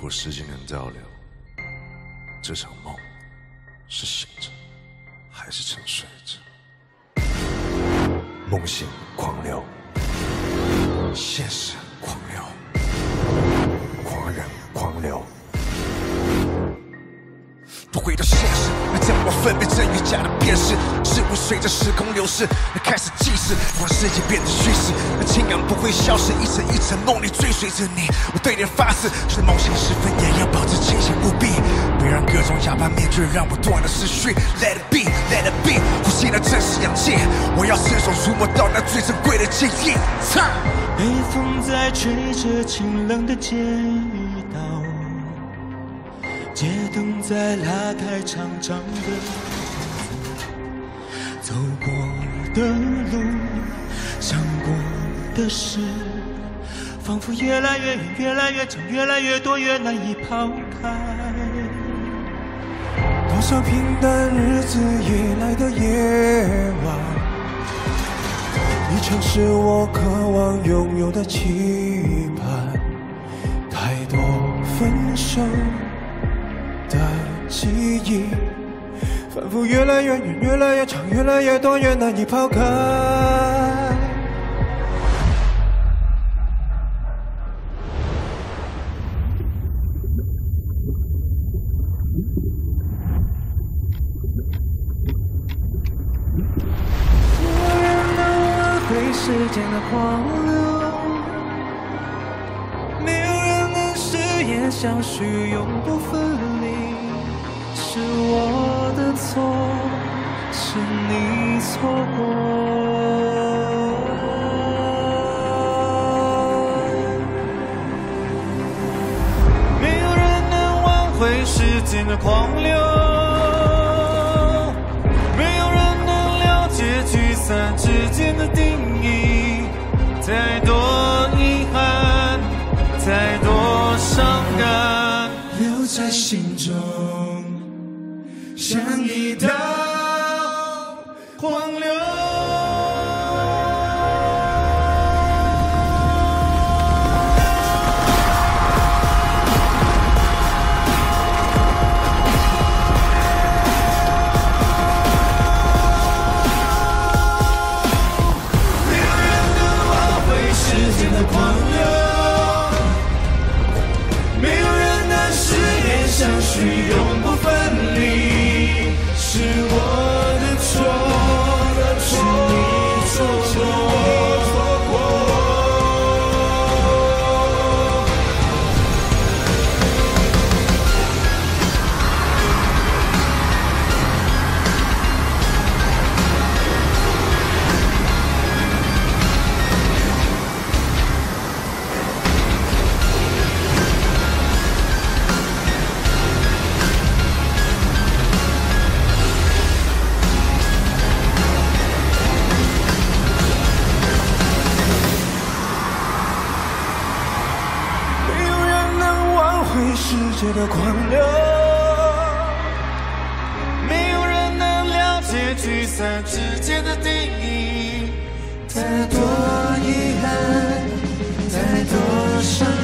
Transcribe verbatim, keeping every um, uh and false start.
果时间能倒流，这场梦是醒着还是沉睡着？梦醒狂流，现实狂流，狂人狂流。不回到现实，将我分辨真与假的辨识，事物随着时空流逝，开始计时，让世界变得虚实。情感不会消失，一层一层梦里追随着你。我对你发誓，就在梦醒时分，也要保持清醒务必，别让各种哑巴面具让我断了思绪。Let it be, let it be， 呼吸的正是氧气，我要伸手触摸到那最珍贵的记忆。 北风在吹着清冷的街道，街灯在拉开长长的走过的路，想过的事，仿佛越来越远，越来越长，越来越多，越难以抛开。 多少平淡日子以来的夜晚，已曾是我渴望拥有的期盼。太多分手的记忆，反复越来越远，越来越长，越来越多，越难以抛开。没有人能挽回时间的狂流，没有人能誓言相许，永不分离。是我的错，是你错过。没有人能挽回时间的狂流，没有人能了解聚散之间的定义。太多遗憾，太多伤感，留在心中，像一道狂流。没有人能挽回时间的狂流，没有人能誓言相许，永不分离。是我的错，是你错过。世界的狂流，没有人能了解聚散之间的定义。太多遗憾，太多伤